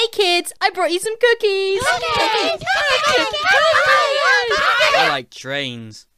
kids, I brought you some cookies. I like trains.